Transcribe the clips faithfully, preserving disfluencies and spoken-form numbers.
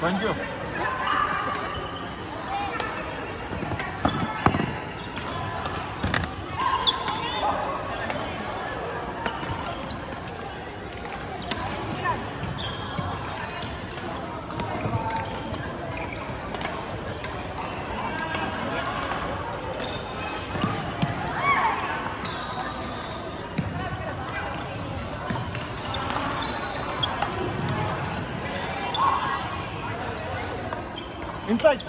Thank you. Inside.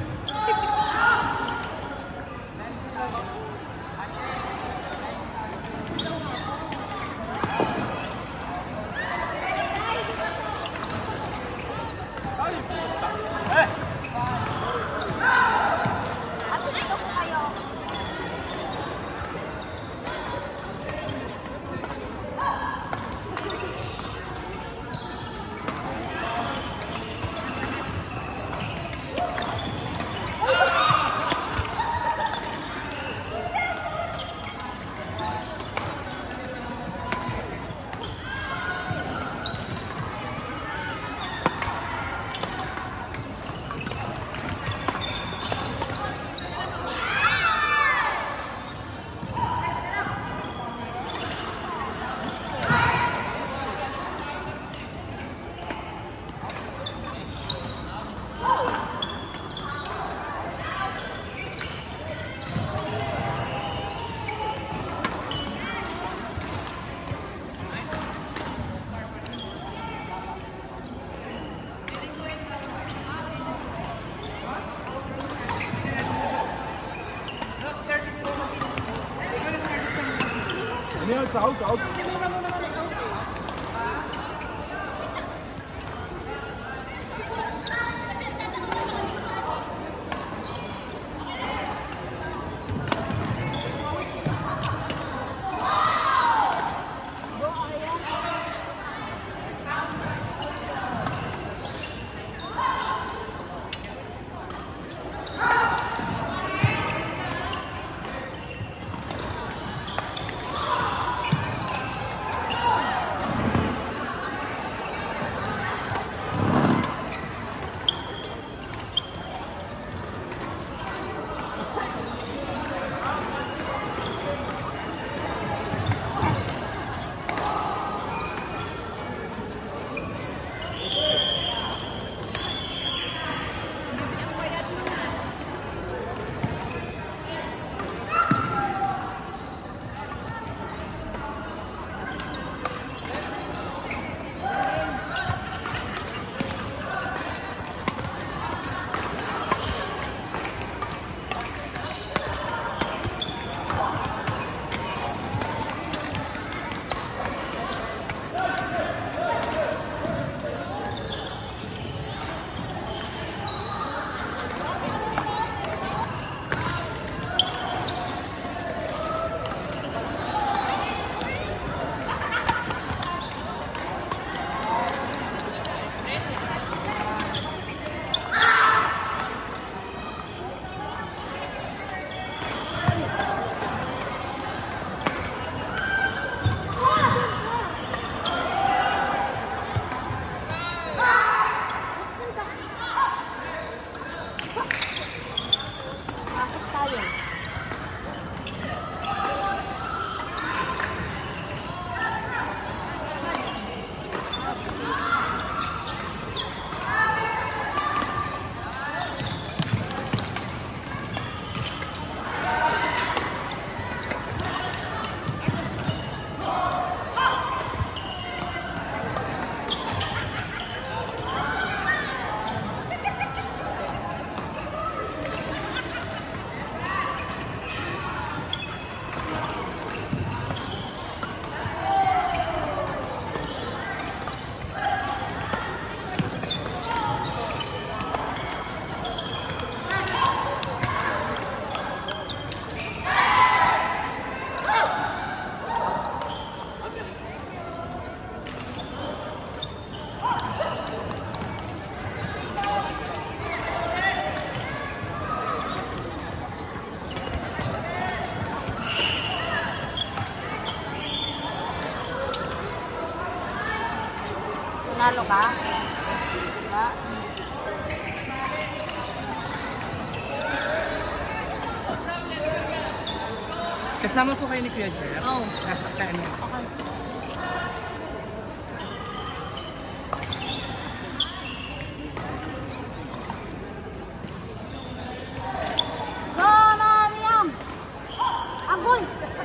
It's out, out. Nalo ka? Diba? Kasama po kayo ni Kuya Jeff? Oo. Nasa kaano? Okay. Go, Mariam! Agoy!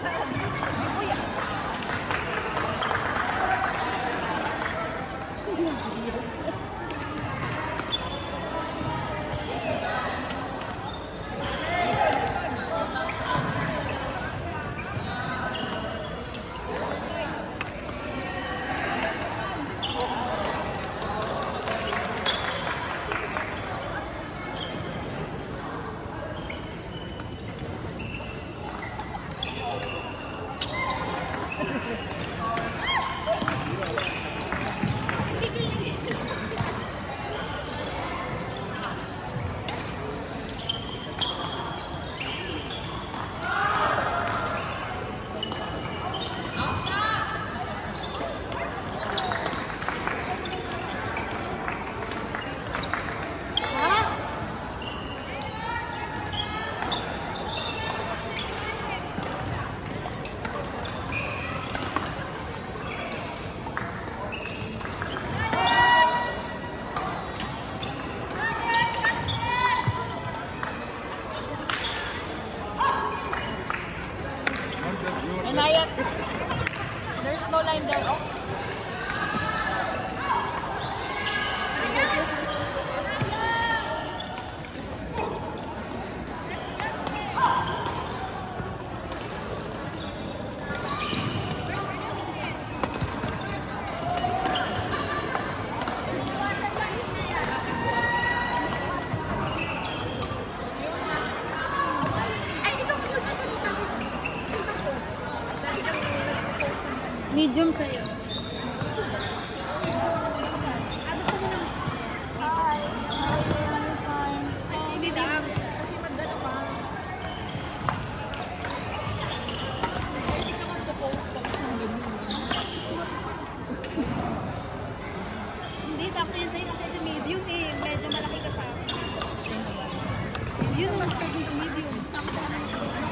Inayat. There's no line there. Oh. Medium sa'yo. Hi. Hi. Medium. Kasi magdala pa. Hindi ka magpo-post tapos ng ganun. Hindi, sakto yun sa'yo kasi ito medium eh. Medyo malaki ka sa akin. Yun naman ka dito medium. Sakto ka na.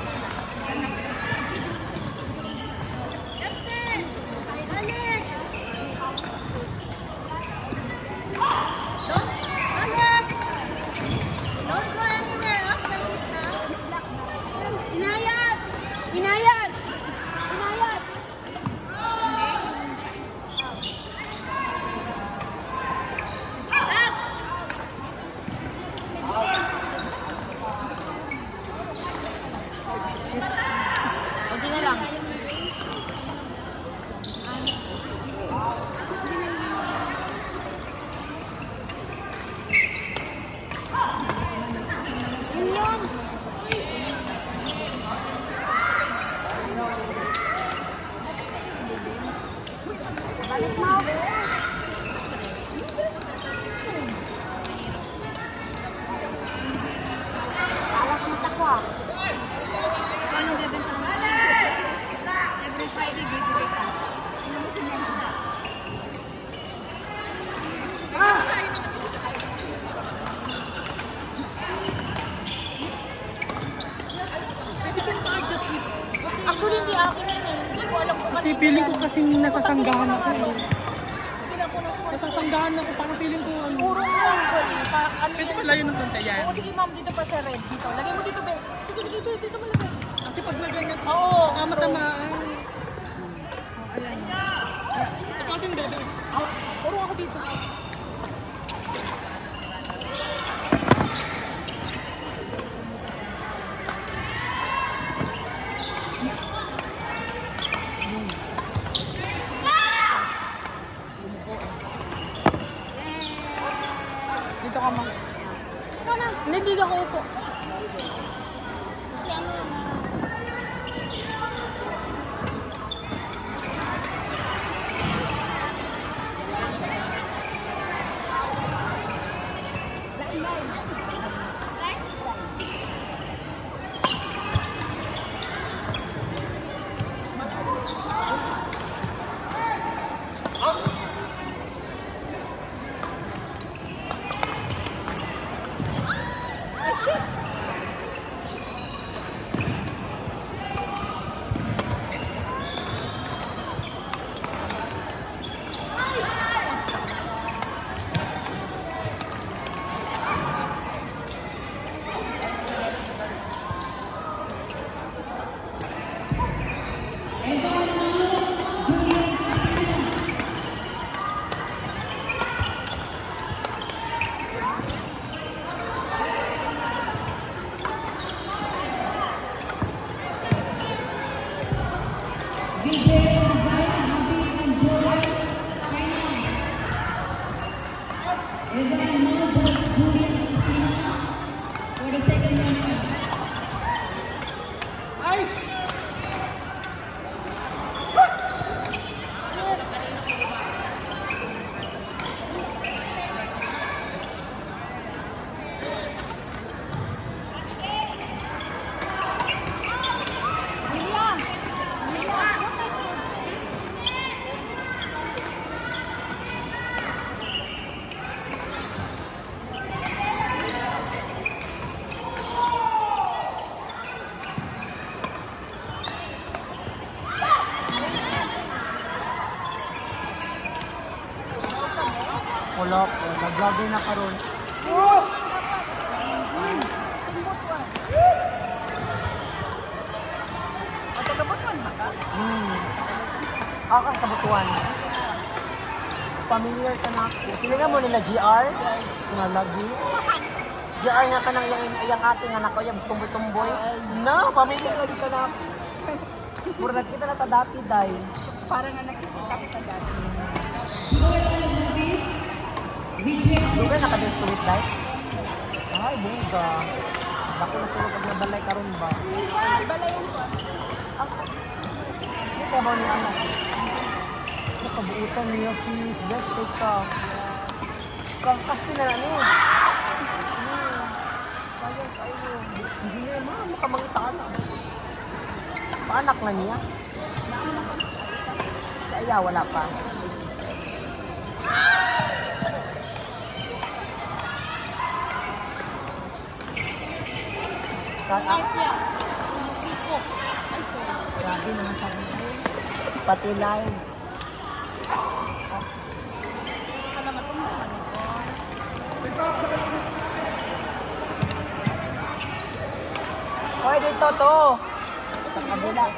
Inayat! Inayat! Inayat! Stop! Kunti na lang. Yun yun! Balik mo. Alas mata ko ah. Kano bebenta mo? Every Friday giveaway ka. Ah! Actually, hindi akin yun eh. Hindi ko alam kung Kasi feeling ko kasi nasasanggahan ako. Nasasanggahan ako. Parang feeling ko ano. Puro ko lang ko eh. Pwede pa layo ng konti yan. Oo, sige ma'am, dito pa sa red. Dito. Lagay mo dito, Ben. Sige, sige, dito. Dito malagay. Kasi pag naganyan ko, Oo. baka matamaan. Ikaw din, bebe. Puro ako dito. Dito ka, ma'am. Ito na. Hindi ako upo. Kasi ano na. Wala po, nag-vlogger na karon. Matagabutuan ba ka? Hmm. Ako sa butuan. Familiar ka na ako. Sila nga mo nila G R? Nga lagi. G R nga ka nang yung, yung ating anak ko, yung tumboy-tumboy. No, familiar lagi ka na ako. Puro nagkita na ta dati, day. Parang nga nakikita kita dati. Lugar naka-dress to it, day? Ay, bunga. Bako na sila pag nabalay karon ba? Balayan ko. Ang sa... Hindi ka ba niya anak? Nakabuutan niya sis. Best take ka. Kasi na na niya. Kaya kayo. Hindi niya ma. Makamangita ka na. Paanak na niya. Sa iya, wala pa. Kaya, Siko. grabe naman sabi ko. Pati live. Wala matumbahan ito. Hoy, dito to. Sa kabila.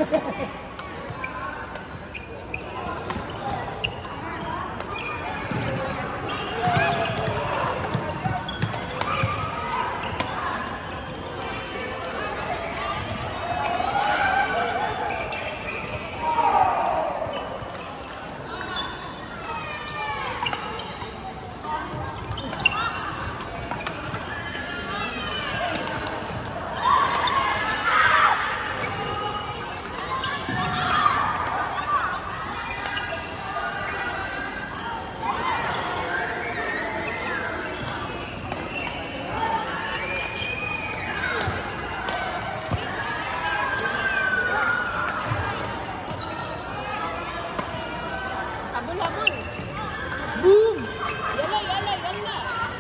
Abol-abol. Boom! Yala, yala, yala.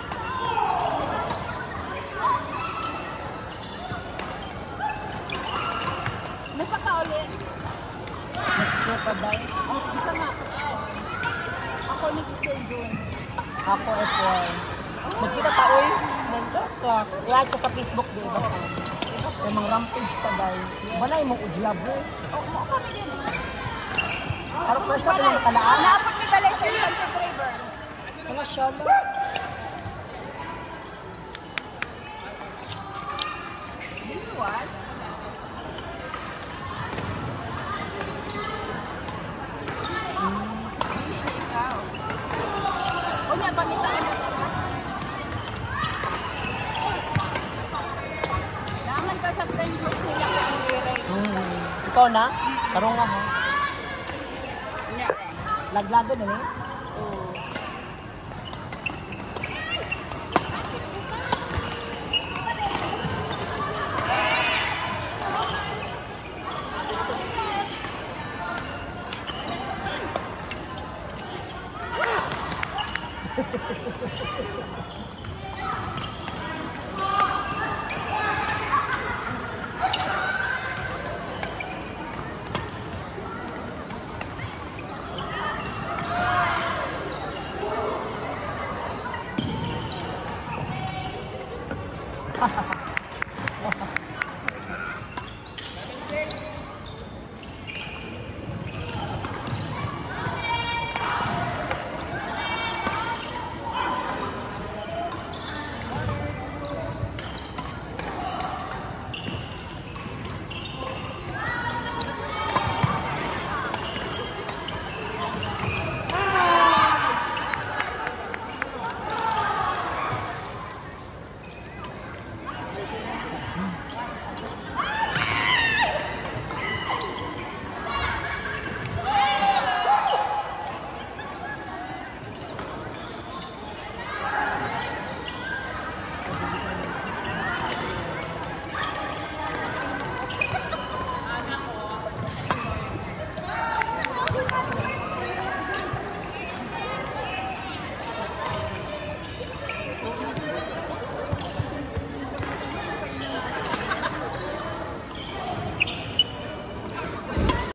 Nasa ka ulit? Next year pa ba? Isa nga. Ako next day doon. Ako, April. Magkita ta, oy. Nandun ka. I-add ka sa Facebook, di ba? Yung mga rampage ka, day. Wala yung mga ujlaber. Oo, mo kami din. Pero first na lang kalaan. Naapag ni balay sa Santa Driver. Mga siya lang. This one? Hindi na ikaw. O niya, pangitaan mo ito. Naman ka sa friend group nila kung i-rate. Hmm. Ikaw na? Karong nga, ha? Niya, eh. Laglago na, eh? Oo.